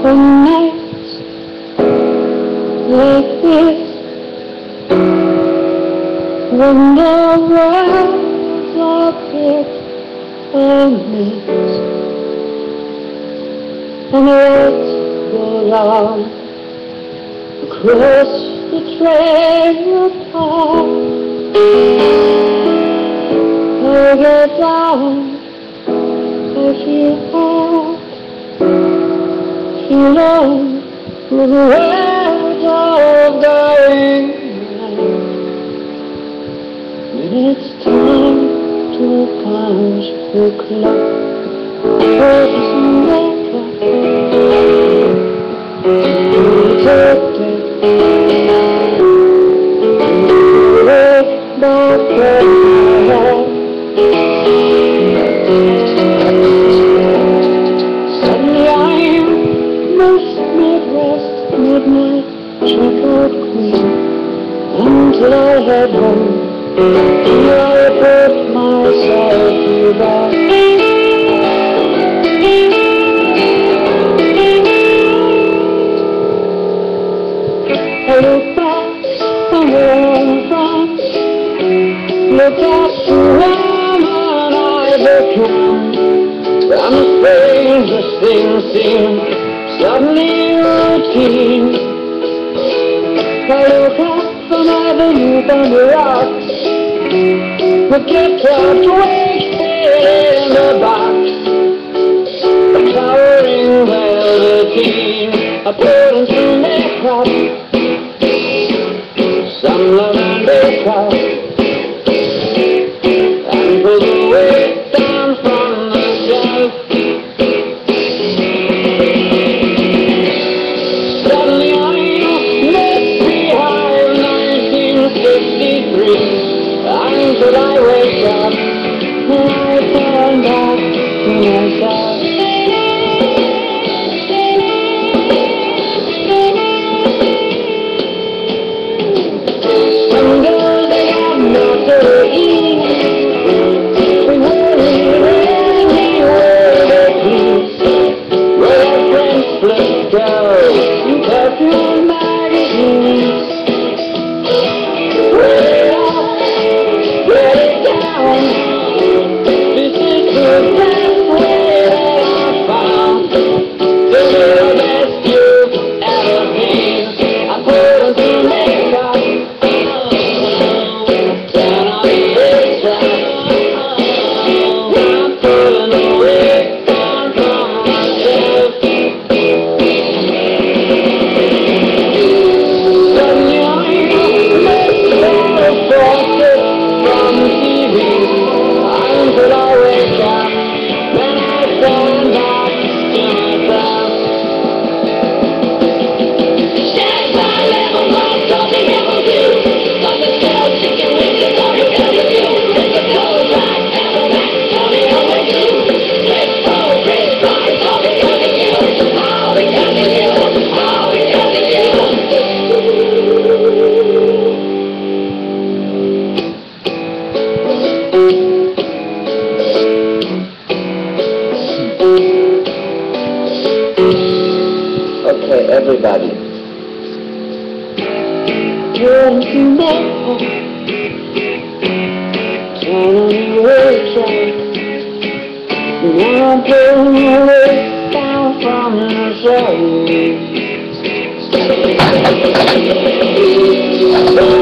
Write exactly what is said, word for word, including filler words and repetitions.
On nights like this, when the world's a bit amiss, and lights go out across the trailer park, I get down, I feel hard. You know, with the words of dying light, when it's time to punch the clock, put some makeup, protect it, wake back up my heart. Midnight checkered queen, until I head home, till I put myself to bed. I look back from where I'm from, look at the woman I've become. And the strangest things seem suddenly routine. I look up from avenue on the rocks, the guitar twisted in the box, a towering velveteen, I put on some makeup, some lavender cup, and pull the weight down from the shelf. Until I wake up and I turn back to myself. Some girls, they got no to eat, they worry anywhere they please, where their friends flip go and perfume magazines. Okay, everybody. Turn to makeup, turn on your weight track. Now I'm pulling your weight down from the shelf.